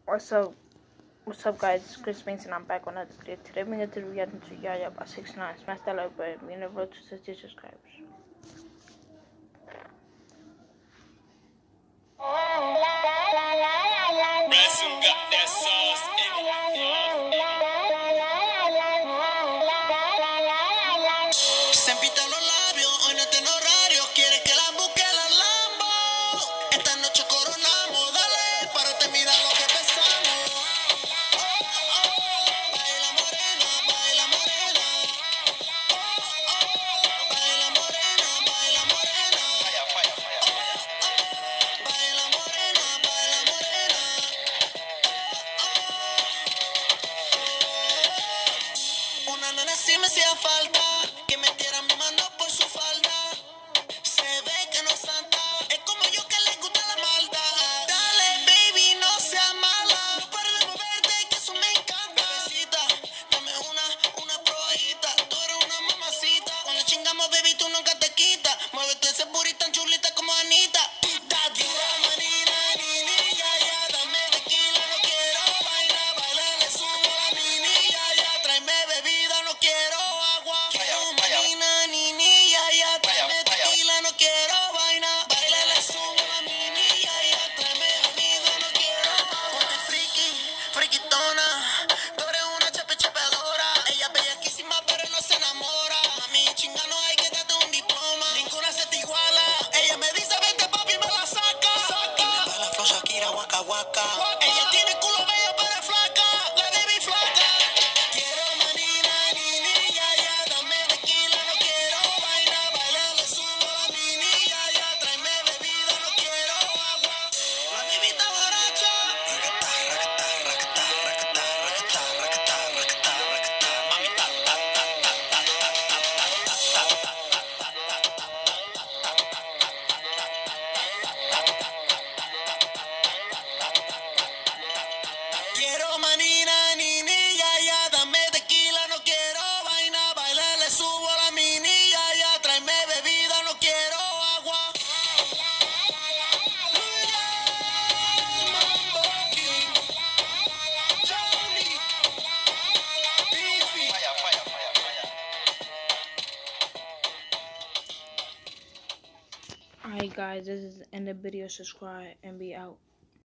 What's up? What's up, guys? It's Chris Mason. I'm back on another video. Today we're going to react to Yaya by 6ix9ine. Smash that like button. We're gonna road to 60 subscribers. Ransom got that sauce in it. Se empita los labios, hoy no tiene horario. Quiere que la busque la Lambo. Esta noche coronamos, dale, párate, mira lo que pesamos. Baila morena, baila morena. Baila morena, baila morena. Baila morena, baila morena. Una nena sí me hacía falta, que metiera mi mano por su falda. Se ve que no es santa, es como yo que le gusta la maldad. Dale, baby, no seas mala, no pares de moverte, que eso me encanta. Bebecita, dame una probadita, tú eres una mamacita. Cuando chingamos, baby, tú nunca te quitas. Muévete ese booty tan chulita como Anita. Pita dura, manina, nini, ya, ya, dame tequila, no quiero vaina. Baila, le subo la mini, ya, ya, tráeme bebida, no quiero agua. Quiero manina, nini, ya, ya, tráeme tequila, no quiero vaina. Baila, le subo la mini, ya, ya, tráeme bebida, no quiero agua. Ponte friki, friquitona, tú eres una chepeadora. Ella es bellaquísima, pero no se enamora. Mami, chinga, no hay que darte un diploma. Ninguna se te iguala. Ella me dice, vente, papi, me la saca. Y me da la flow Shakira, waka, waka. Ella tiene culo bello, pero es flaca. La baby flaca. Quiero manina, nini, ya, ya, dame tequila, no quiero vaina. Baila, le subo la mini, ya, ya, tráeme bebida, no quiero agua. La baby está borracha. Raquetá, raquetá, raquetá, raquetá, raquetá, raquetá, raquetá, raquetá. Mami, ta, ta, ta, ta, ta, ta, ta, ta, ta, Quiero manina, nini, ya, ya, dame tequila, no quiero vaina. Baila, le subo la mini, ya, ya, tráeme bebida, no quiero agua. Mambo King, Johnny, Beefy. Alright, guys, this is the end of the video. Subscribe and be out.